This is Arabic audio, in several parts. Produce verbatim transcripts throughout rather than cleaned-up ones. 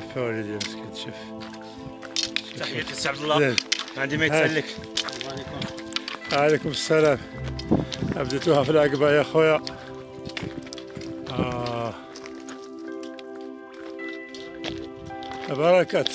شوف ولدي مسكين شوف. تحياتي سي عبد الله. عندي ما يتسلك. الله عليكم. وعليكم السلام. بديتوها في العقبة يا خويا. آه. بركات.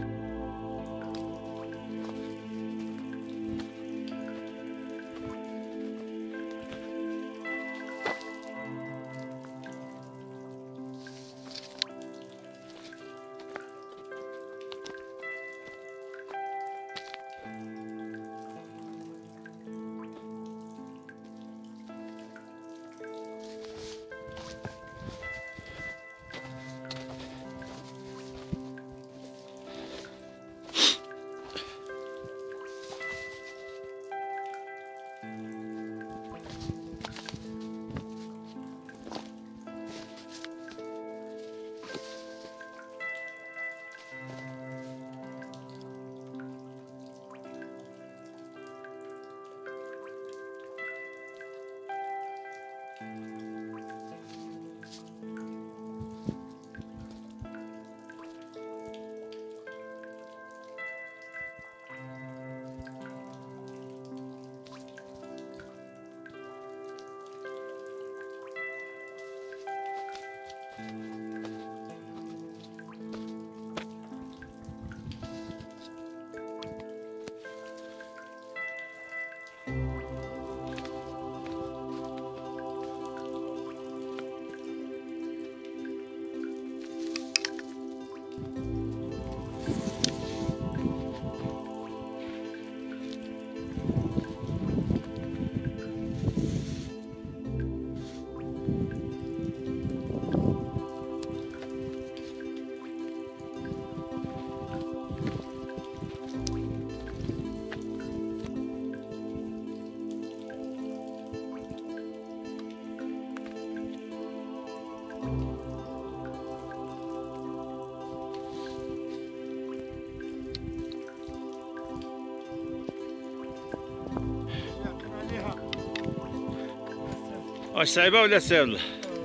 واش صعيبة ولا سهلة؟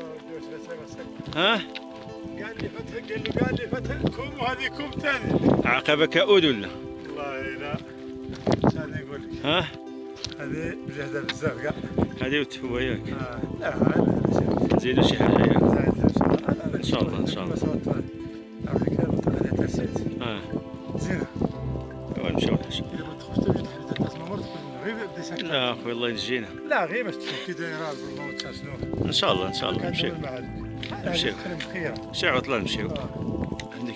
ها؟ قال لي فتح قال له قال لي فتح كوم وهذه كوم ثاني. عقبة كؤود ولا؟ والله لا. انا نقول لك. ها؟ هذه مجهزة بزاف كاع. هذه وتفوا ياك؟ اه لا هذا نزيدو شي حاجة ياك؟ ان شاء الله. ان شاء الله ان شاء الله. عرفتك هذه ترسيت. اه. زينة. ايوا نمشيو نحشو. إذا ما تخفتش تجي تحدد الناس ما مرت غير بدي ساكن. لا اخويا الله ينجينا. لا غير باش تشوف كي داير الموت شنو. ان شاء الله ان شاء الله نمشيو. نمشيو. شي عطلة نمشيو. عندك.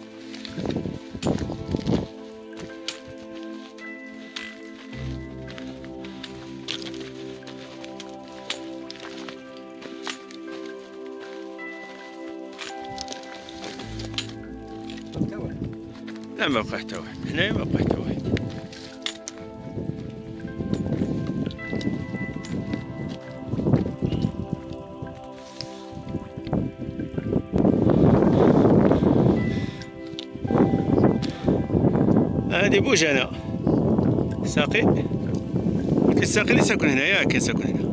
لا ما بقى حتى واحد، هنايا ما بقى حتى واحد. هادي بوجانا ساقي. قلت الساقي اللي ساكن هنا ياك ساكن هنا.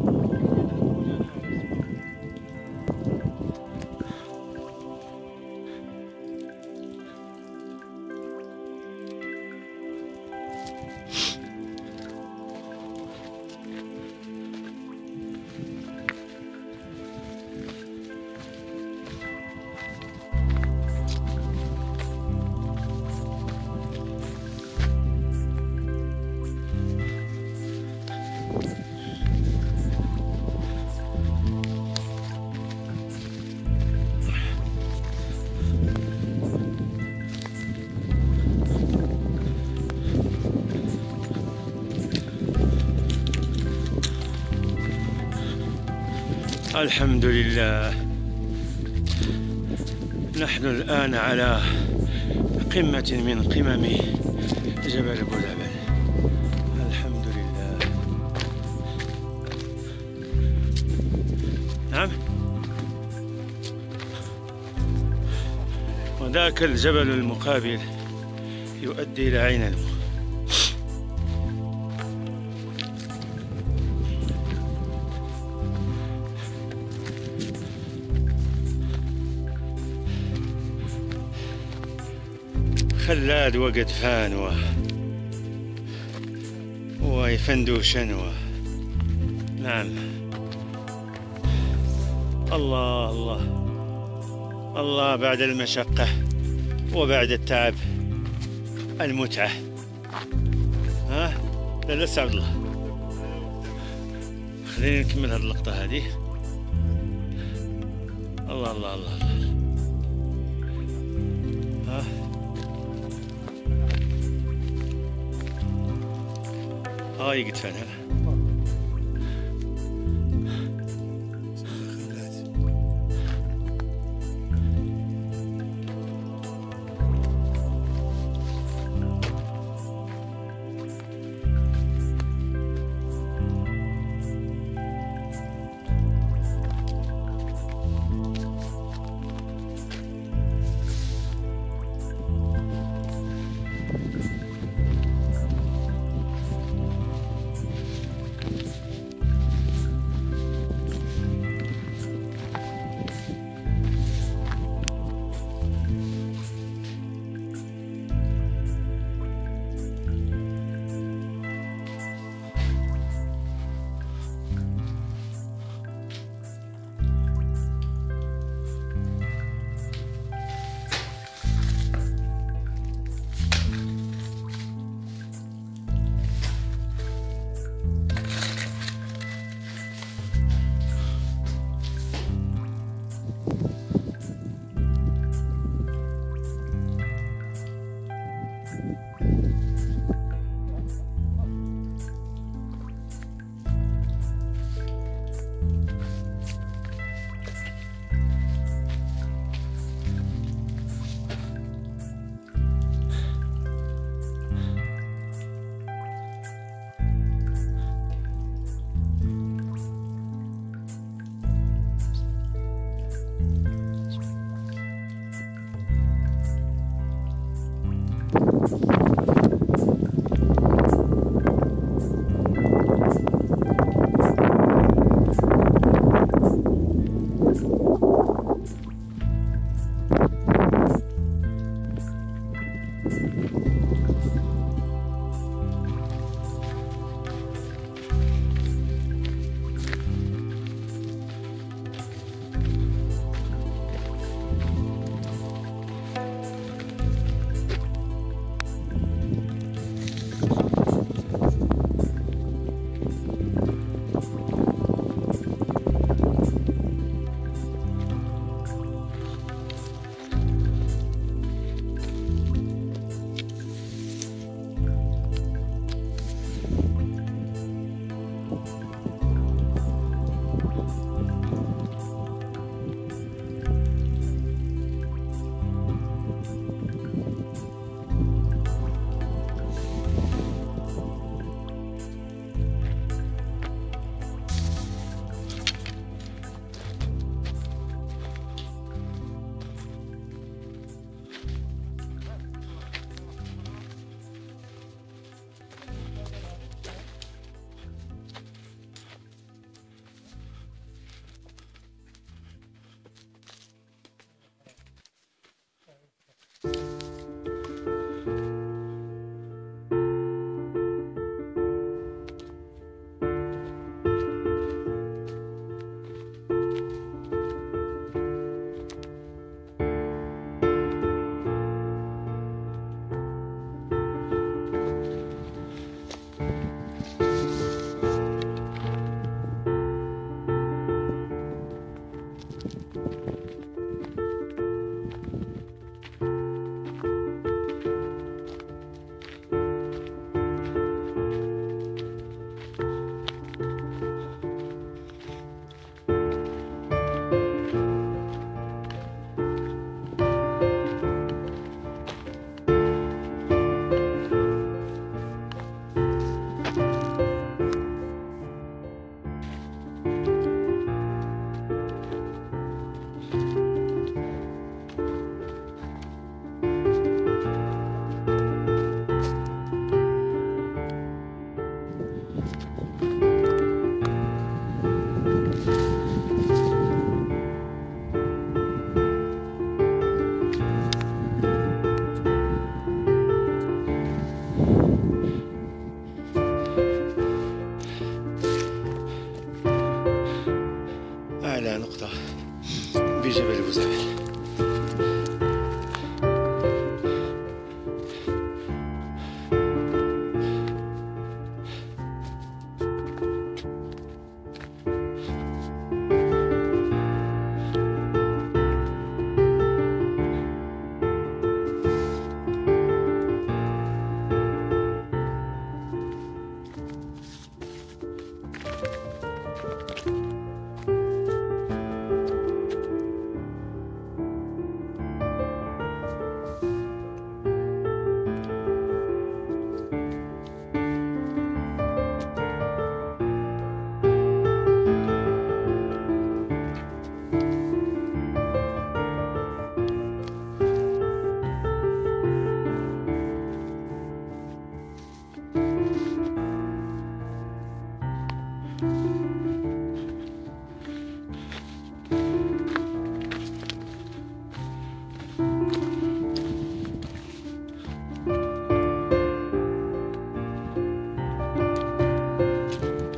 الحمد لله. نحن الآن على قمة من قمم جبل بولعبل. الحمد لله. نعم. وذاك الجبل المقابل يؤدي إلى عين الماء. خلاد وقدفان و ويفندوشن و نعم. الله الله الله، بعد المشقة وبعد التعب المتعة. ها لا لسه عبد الله، خلينا نكمل هذه اللقطة هذه. الله الله الله, الله. ها هاي قدفان هلا.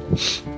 الله.